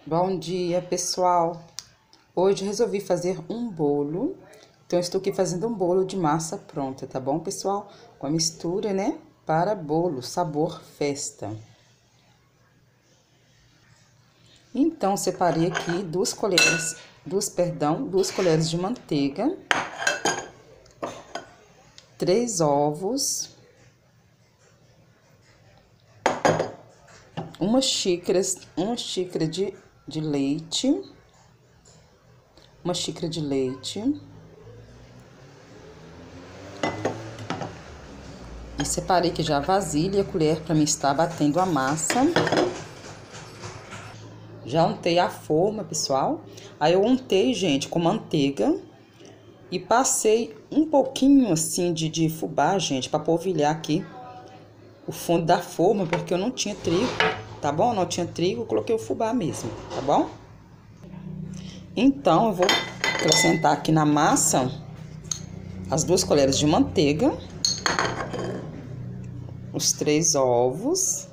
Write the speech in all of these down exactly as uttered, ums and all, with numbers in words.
Bom dia, pessoal! Hoje resolvi fazer um bolo. Então, estou aqui fazendo um bolo de massa pronta, tá bom, pessoal? Com a mistura, né? Para bolo, sabor festa. Então, separei aqui duas colheres, duas, perdão, duas colheres de manteiga, três ovos, uma xícara, uma xícara de, de leite, uma xícara de leite. E separei aqui já a vasilha e a colher para mim estar batendo a massa. Já untei a forma, pessoal. Aí eu untei, gente, com manteiga. E passei um pouquinho assim de, de fubá, gente, para polvilhar aqui o fundo da forma, porque eu não tinha trigo, tá bom? Não tinha trigo, eu coloquei o fubá mesmo, tá bom? Então, eu vou acrescentar aqui na massa as duas colheres de manteiga, os três ovos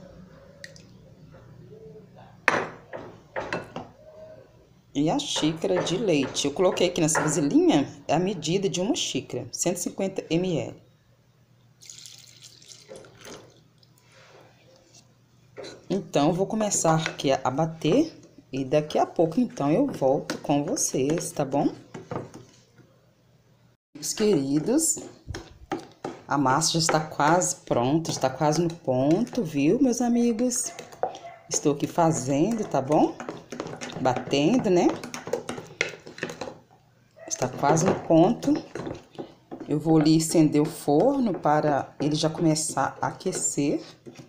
e a xícara de leite. Eu coloquei aqui nessa vasilhinha a medida de uma xícara, cento e cinquenta mililitros. Então, eu vou começar aqui a bater e daqui a pouco, então, eu volto com vocês, tá bom? Meus queridos, a massa já está quase pronta, está quase no ponto, viu, meus amigos? Estou aqui fazendo, tá bom? Batendo, né? Está quase no ponto. Eu vou ali acender o forno para ele já começar a aquecer.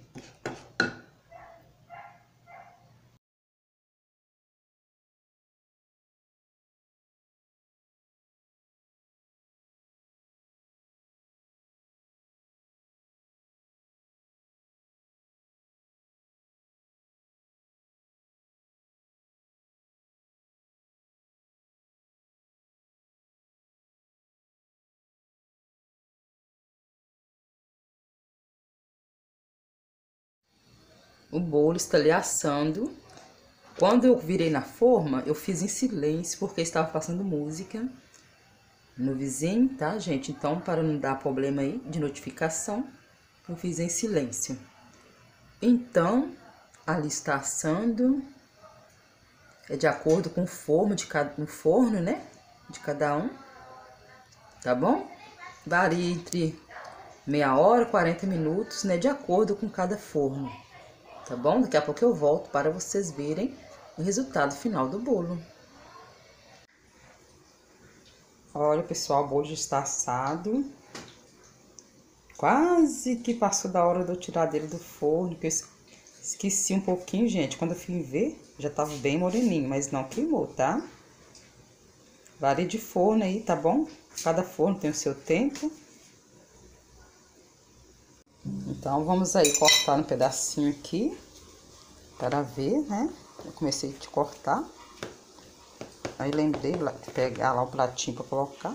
O bolo está ali assando. Quando eu virei na forma, eu fiz em silêncio, porque estava passando música no vizinho, tá, gente? Então, para não dar problema aí de notificação, eu fiz em silêncio. Então, ali está assando. É de acordo com o forno de cada, um forno, né? De cada um, tá bom? Varia entre meia hora, quarenta minutos, né? De acordo com cada forno. Tá bom? Daqui a pouco eu volto para vocês verem o resultado final do bolo. Olha, pessoal, o bolo já está assado. Quase que passou da hora de eu tirar dele do forno, que eu esqueci um pouquinho, gente. Quando eu fui ver, já tava bem moreninho, mas não queimou, tá? Varia de forno aí, tá bom? Cada forno tem o seu tempo. Então, vamos aí cortar um pedacinho aqui, para ver, né? Eu comecei a cortar. Aí, lembrei de pegar lá o pratinho para colocar.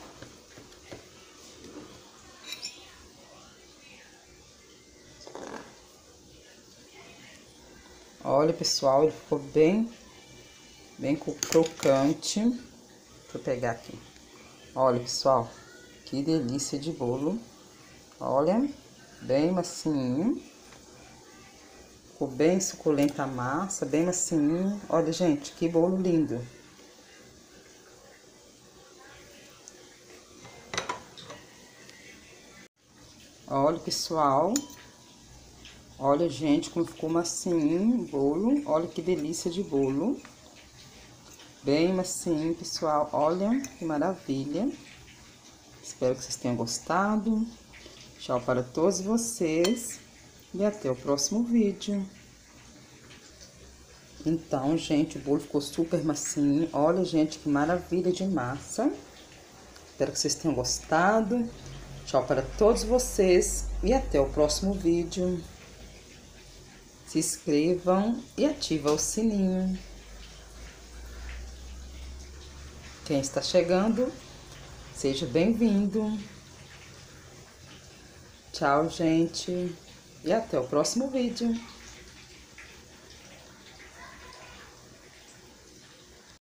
Olha, pessoal, ele ficou bem, bem crocante. Deixa eu pegar aqui. Olha, pessoal, que delícia de bolo. Olha, bem macinho. Ficou bem suculenta a massa, bem macinho. Olha, gente, que bolo lindo. Olha, pessoal. Olha, gente, como ficou macinho o bolo. Olha que delícia de bolo. Bem macinho, pessoal. Olha que maravilha. Espero que vocês tenham gostado. Tchau para todos vocês. E até o próximo vídeo. Então, gente, o bolo ficou super macinho. Olha, gente, que maravilha de massa. Espero que vocês tenham gostado. Tchau para todos vocês. E até o próximo vídeo. Se inscrevam e ativa o sininho. Quem está chegando, seja bem-vindo. Tchau, gente. E até o próximo vídeo.